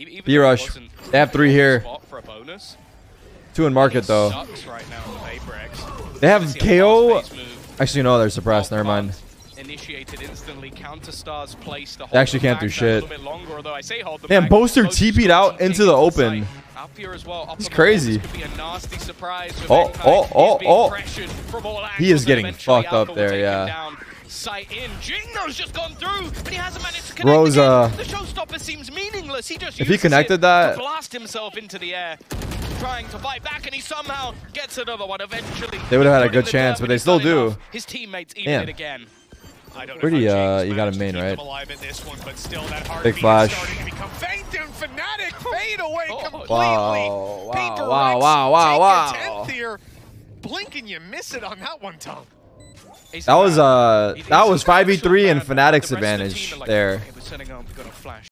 B rush. They have 3 here. 2 in market though. They have KO. Actually, no, they're suppressed. Never mind. They actually can't do shit. Damn, Boaster TP'd out into the open. It's crazy. Oh. He is getting fucked up there, yeah. Jingo's just gone through, but he hasn't managed to connect. Rosa. The showstopper seems meaningless. He just if he connected that, to blast himself into the air, trying to fight back, and he somehow gets another one. Eventually, they would have had a good chance, but they still do. His teammates even it again. Pretty, you got a main, right? Big flash. Wow. Blink and you miss it on that one, Tom. That was 5v3 and Fnatic's advantage there.